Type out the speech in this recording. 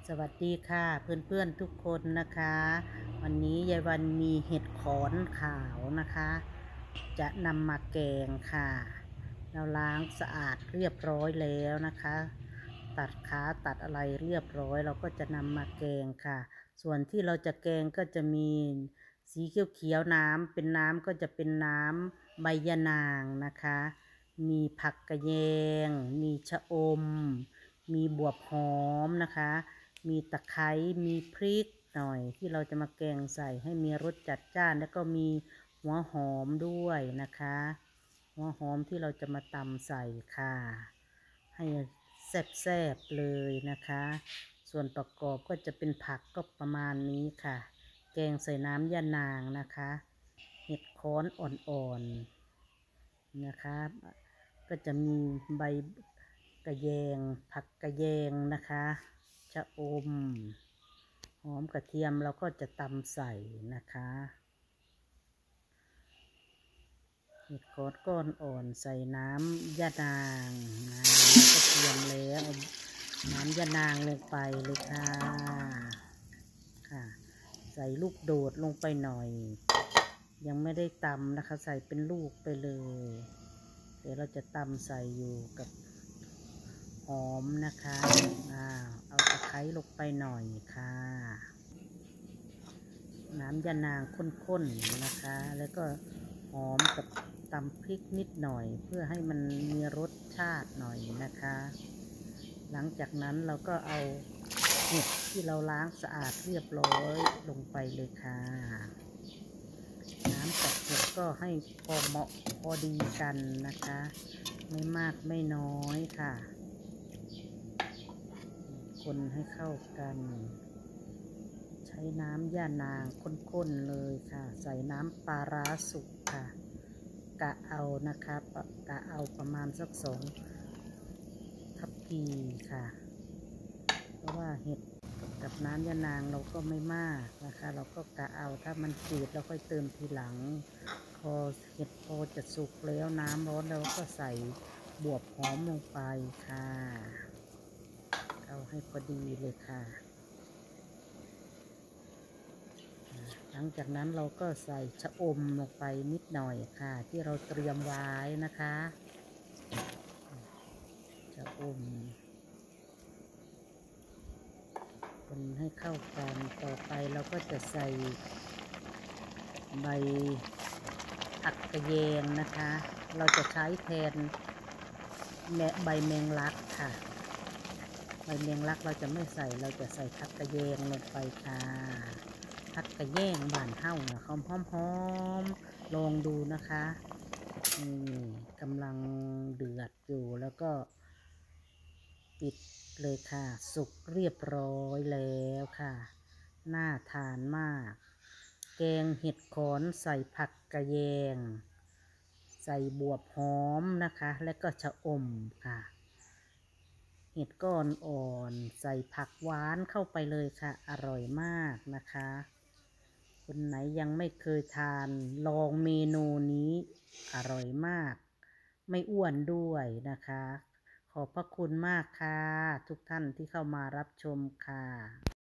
สวัสดีค่ะเพื่อนๆทุกคนนะคะ วันนี้ยายวันมีเห็ดขอนขาวนะคะ จะนำมาแกงค่ะเราล้างสะอาดเรียบร้อยแล้วนะคะ ตัดขาตัดอะไรเรียบร้อยเราก็จะนำมาแกงค่ะ ส่วนที่เราจะแกงก็จะมีสีเขียวๆน้ำเป็นน้ำก็จะเป็นน้ำใบยะนางนะคะ มีผักกระแยงมีชะอมมีบวบหอมนะคะมีตะไคร้มีพริกหน่อยที่เราจะมาแกงใส่ให้มีรสจัดจ้านแล้วก็มีหัวหอมด้วยนะคะหัวหอมที่เราจะมาตำใส่ค่ะให้แซ่บๆเลยนะคะส่วนประกอบก็จะเป็นผักก็ประมาณนี้ค่ะแกงใส่น้ำยะนางนะคะเห็ดค้อนอ่อนๆนะคะก็จะมีใบกระแยงผักกระแยงนะคะชะอมหอมกระเทียมเราก็จะตำใส่นะคะเห็ดโคนก้อนอ่อนใส่น้ำยะนางเราก็เตรียมแล้วน้ำยะนางลงไปเลยค่ะใส่ลูกโดดลงไปหน่อยยังไม่ได้ตำนะคะใส่เป็นลูกไปเลยเดี๋ยวเราจะตำใส่อยู่กับหอมนะคะเอาตะไคร้ลงไปหน่อยค่ะน้ำยะนางข้นๆนะคะแล้วก็หอมกับตำพริกนิดหน่อยเพื่อให้มันมีรสชาติหน่อยนะคะหลังจากนั้นเราก็เอาเห็ดที่เราล้างสะอาดเรียบร้อยลงไปเลยค่ะน้ำกับเห็ดก็ให้พอเหมาะพอดีกันนะคะไม่มากไม่น้อยค่ะคนให้เข้ากันใช้น้ำย่านางข้นๆเลยค่ะใส่น้ำปลาร้าสุกค่ะกะเอานะคะกะเอาประมาณสัก2 ทัพพีค่ะเพราะว่าเห็ดกับน้ำยะนางเราก็ไม่มากนะคะเราก็กะเอาถ้ามันจืดเราค่อยเติมทีหลังพอเห็ดพอจะสุกแล้วน้ำร้อนเราก็ใส่บวบหอมลงไปค่ะเอาให้พอดีเลยค่ะหลังจากนั้นเราก็ใส่ชะอมลงไปนิดหน่อยค่ะที่เราเตรียมไว้นะคะชะอมคนให้เข้ากันต่อไปเราก็จะใส่ใบผักกระแยงนะคะเราจะใช้แทนใบแมงลักค่ะใบแมงลักเราจะไม่ใส่เราจะใส่ผักกระแยงลงไปค่ะผักกระแยงบานเห่านะหอมลองดูนะคะนี่กำลังเดือดอยู่แล้วก็ปิดเลยค่ะสุกเรียบร้อยแล้วค่ะน่าทานมากแกงเห็ดขอนใส่ผักกระแยงใส่บวบหอมนะคะและก็ชะอมค่ะเห็ดก้อนอ่อนใส่ผักหวานเข้าไปเลยค่ะอร่อยมากนะคะคนไหนยังไม่เคยทานลองเมนูนี้อร่อยมากไม่อ้วนด้วยนะคะขอบพระคุณมากค่ะทุกท่านที่เข้ามารับชมค่ะ